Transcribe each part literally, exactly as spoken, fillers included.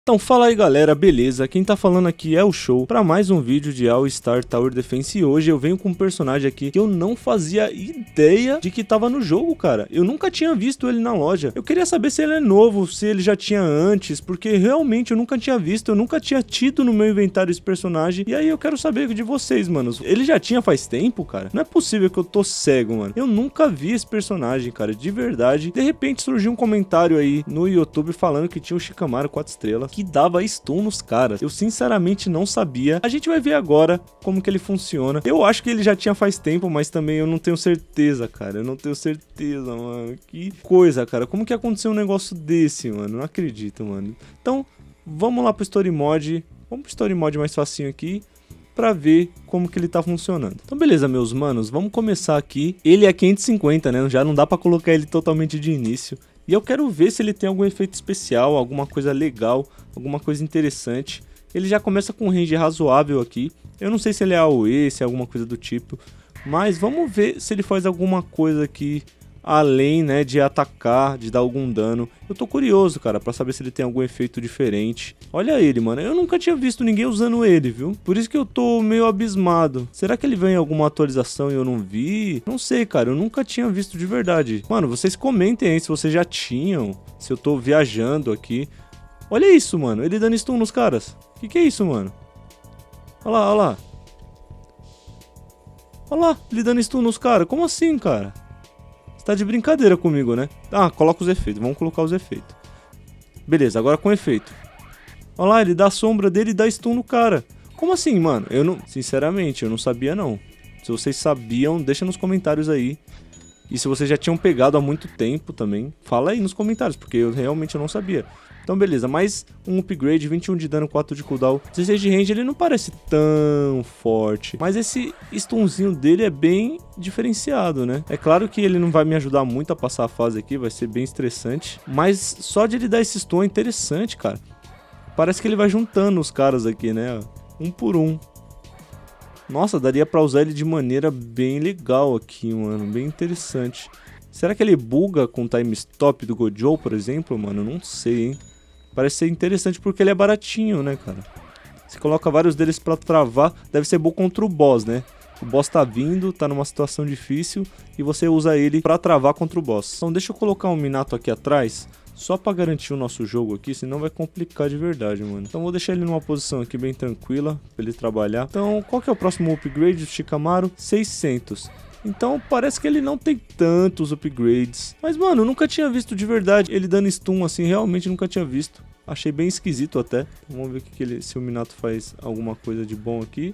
Então fala aí galera, beleza? Quem tá falando aqui é o Show para mais um vídeo de All Star Tower Defense e hoje eu venho com um personagem aqui que eu não fazia ideia de que tava no jogo, cara. Eu nunca tinha visto ele na loja. Eu queria saber se ele é novo, se ele já tinha antes, porque realmente eu nunca tinha visto, eu nunca tinha tido no meu inventário esse personagem. E aí eu quero saber de vocês, manos. Ele já tinha faz tempo, cara? Não é possível que eu tô cego, mano. Eu nunca vi esse personagem, cara, de verdade. De repente surgiu um comentário aí no YouTube falando que tinha o Shikamaru quatro estrelas. Que dava stun nos caras. Eu sinceramente não sabia. A gente vai ver agora como que ele funciona. Eu acho que ele já tinha faz tempo, mas também eu não tenho certeza, cara. Eu não tenho certeza, mano. Que coisa, cara. Como que aconteceu um negócio desse, mano? Não acredito, mano. Então, vamos lá pro Story Mod. Vamos pro Story Mod mais facinho aqui pra ver como que ele tá funcionando. Então beleza, meus manos, vamos começar aqui. Ele é quinhentos e cinquenta, né? Já não dá pra colocar ele totalmente de início. E eu quero ver se ele tem algum efeito especial, alguma coisa legal, alguma coisa interessante. Ele já começa com um range razoável aqui. Eu não sei se ele é A O E, se é alguma coisa do tipo. Mas vamos ver se ele faz alguma coisa aqui além, né, de atacar, de dar algum dano. Eu tô curioso, cara, pra saber se ele tem algum efeito diferente. Olha ele, mano. Eu nunca tinha visto ninguém usando ele, viu? Por isso que eu tô meio abismado. Será que ele vem em alguma atualização e eu não vi? Não sei, cara. Eu nunca tinha visto de verdade. Mano, vocês comentem aí se vocês já tinham. Se eu tô viajando aqui. Olha isso, mano. Ele dando stun nos caras. Que que é isso, mano? Olha lá, olha lá. Olha lá, ele dando stun nos caras. Como assim, cara? Você tá de brincadeira comigo, né? Ah, coloca os efeitos. Vamos colocar os efeitos. Beleza, agora com efeito. Olha lá, ele dá a sombra dele e dá stun no cara. Como assim, mano? Eu não... Sinceramente, eu não sabia, não. Se vocês sabiam, deixa nos comentários aí. E se vocês já tinham pegado há muito tempo também, fala aí nos comentários, porque eu realmente não sabia. Então beleza, mais um upgrade, vinte e um de dano, quatro de cooldown, dezesseis de range, ele não parece tão forte. Mas esse stunzinho dele é bem diferenciado, né? É claro que ele não vai me ajudar muito a passar a fase aqui, vai ser bem estressante. Mas só de ele dar esse stun é interessante, cara. Parece que ele vai juntando os caras aqui, né? Um por um. Nossa, daria pra usar ele de maneira bem legal aqui, mano. Bem interessante. Será que ele buga com o time stop do Gojo, por exemplo, mano? Não sei, hein? Parece ser interessante porque ele é baratinho, né, cara? Você coloca vários deles pra travar. Deve ser bom contra o boss, né? O boss tá vindo, tá numa situação difícil e você usa ele pra travar contra o boss. Então deixa eu colocar um Minato aqui atrás, só pra garantir o nosso jogo aqui, senão vai complicar de verdade, mano. Então vou deixar ele numa posição aqui bem tranquila, pra ele trabalhar. Então qual que é o próximo upgrade do Shikamaru? seiscentos. Então parece que ele não tem tantos upgrades. Mas mano, eu nunca tinha visto de verdade ele dando stun assim, realmente nunca tinha visto. Achei bem esquisito até. Vamos ver o que que ele, se o Minato faz alguma coisa de bom aqui.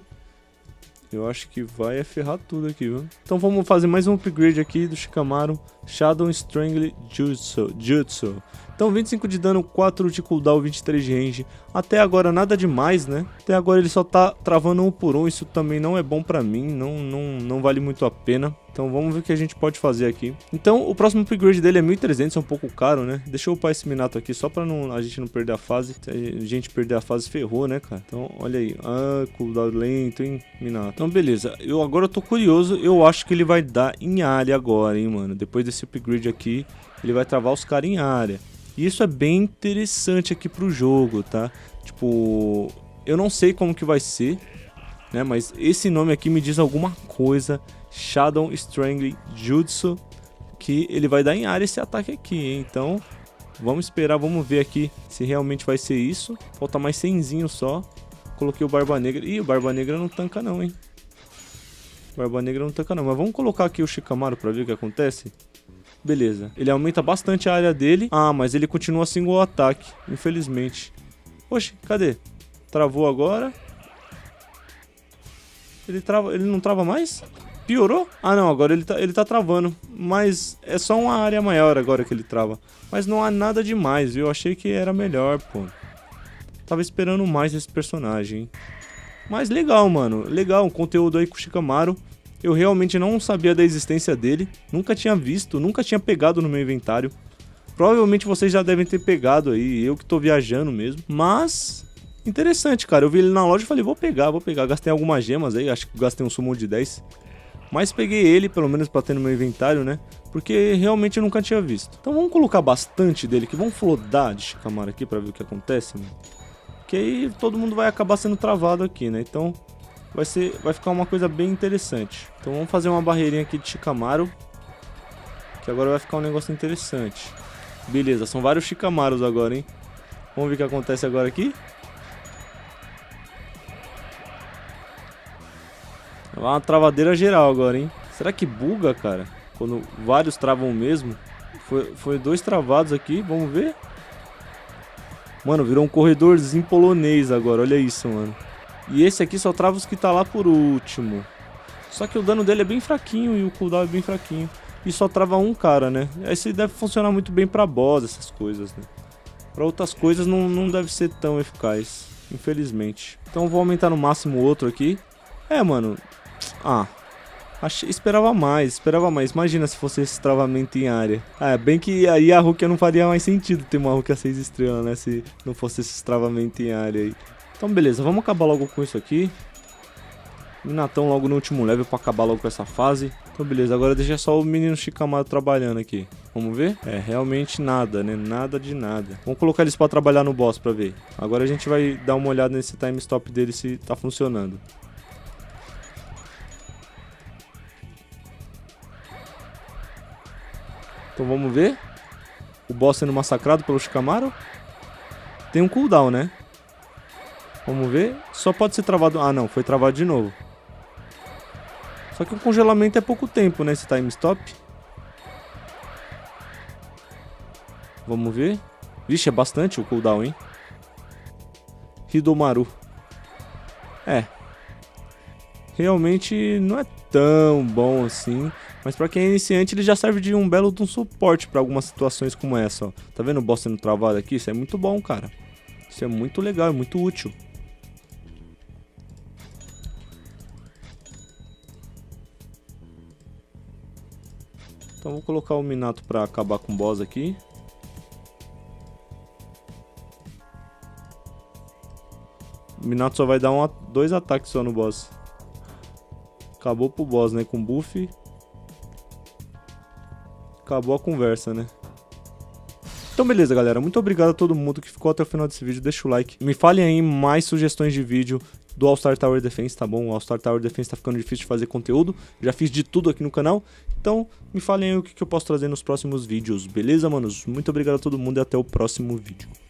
Eu acho que vai ferrar tudo aqui, viu? Então vamos fazer mais um upgrade aqui do Shikamaru. Shadow Strangle Jutsu. Jutsu. Então vinte e cinco de dano, quatro de cooldown, vinte e três de range. Até agora nada demais, né? Até agora ele só tá travando um por um. Isso também não é bom pra mim. Não, não, não vale muito a pena. Então vamos ver o que a gente pode fazer aqui. Então o próximo upgrade dele é mil e trezentos, é um pouco caro, né? Deixa eu upar esse Minato aqui só pra não, a gente não perder a fase. Se a gente perder a fase, ferrou, né, cara? Então olha aí. Ah, cooldown lento, hein, Minato. Então beleza. Eu agora eu tô curioso. Eu acho que ele vai dar em área agora, hein, mano. Depois desse upgrade aqui, ele vai travar os caras em área. E isso é bem interessante aqui pro jogo, tá? Tipo, eu não sei como que vai ser, né? Mas esse nome aqui me diz alguma coisa. Shadow Strangle Jutsu, que ele vai dar em área esse ataque aqui, hein? Então, vamos esperar, vamos ver aqui se realmente vai ser isso. Falta mais cenzinho só. Coloquei o Barba Negra. Ih, o Barba Negra não tanca não, hein? Barba Negra não tanca não. Mas vamos colocar aqui o Shikamaru pra ver o que acontece. Beleza, ele aumenta bastante a área dele. Ah, mas ele continua single ataque, infelizmente. Oxe, cadê? Travou agora. Ele, trava, ele não trava mais? Piorou? Ah não, agora ele tá, ele tá travando. Mas é só uma área maior agora que ele trava. Mas não há nada demais, viu? Eu achei que era melhor, pô. Tava esperando mais esse personagem, hein? Mas legal, mano. Legal, um conteúdo aí com o Shikamaru. Eu realmente não sabia da existência dele, nunca tinha visto, nunca tinha pegado no meu inventário. Provavelmente vocês já devem ter pegado aí, eu que tô viajando mesmo. Mas, interessante, cara. Eu vi ele na loja e falei, vou pegar, vou pegar. Gastei algumas gemas aí, acho que gastei um summon de dez. Mas peguei ele, pelo menos pra ter no meu inventário, né? Porque realmente eu nunca tinha visto. Então vamos colocar bastante dele aqui, vamos flodar de Shikamaru aqui pra ver o que acontece, mano. Que aí todo mundo vai acabar sendo travado aqui, né? Então vai, ser, vai ficar uma coisa bem interessante. Então vamos fazer uma barreirinha aqui de Shikamaru, que agora vai ficar um negócio interessante. Beleza, são vários Shikamarus agora, hein? Vamos ver o que acontece agora aqui. Vai uma travadeira geral agora, hein? Será que buga, cara? Quando vários travam o mesmo? Foi, foi dois travados aqui, vamos ver. Mano, virou um corredorzinho polonês agora, olha isso, mano. E esse aqui só trava os que tá lá por último. Só que o dano dele é bem fraquinho e o cooldown é bem fraquinho. E só trava um cara, né? Esse deve funcionar muito bem pra boss, essas coisas, né? Pra outras coisas não, não deve ser tão eficaz, infelizmente. Então eu vou aumentar no máximo o outro aqui. É, mano. Ah... Achei, esperava mais, esperava mais. Imagina se fosse esse travamento em área. Ah, é bem que aí a Rukia não faria mais sentido ter uma Rukia seis estrelas, né? Se não fosse esse travamento em área aí. Então beleza, vamos acabar logo com isso aqui. Minatão logo no último level pra acabar logo com essa fase. Então beleza, agora deixa só o menino Shikamaru trabalhando aqui. Vamos ver? É, realmente nada, né? Nada de nada. Vamos colocar eles pra trabalhar no boss pra ver. Agora a gente vai dar uma olhada nesse time stop dele se tá funcionando. Então vamos ver. O boss sendo massacrado pelo Shikamaru. Tem um cooldown, né? Vamos ver. Só pode ser travado... Ah, não. Foi travado de novo. Só que o congelamento é pouco tempo, né? Esse time stop. Vamos ver. Vixe, é bastante o cooldown, hein? Hidomaru. É. Realmente não é tão bom assim. Mas pra quem é iniciante, ele já serve de um belo de um suporte pra algumas situações como essa, ó. Tá vendo o boss sendo travado aqui? Isso é muito bom, cara. Isso é muito legal, é muito útil. Então vou colocar o Minato pra acabar com o boss aqui. O Minato só vai dar um, dois ataques só no boss. Acabou pro boss, né? Com buff. Acabou a conversa, né? Então beleza, galera. Muito obrigado a todo mundo que ficou até o final desse vídeo. Deixa o like. Me falem aí mais sugestões de vídeo do All-Star Tower Defense, tá bom? O All-Star Tower Defense tá ficando difícil de fazer conteúdo. Já fiz de tudo aqui no canal. Então me falem aí o que eu posso trazer nos próximos vídeos. Beleza, manos? Muito obrigado a todo mundo e até o próximo vídeo.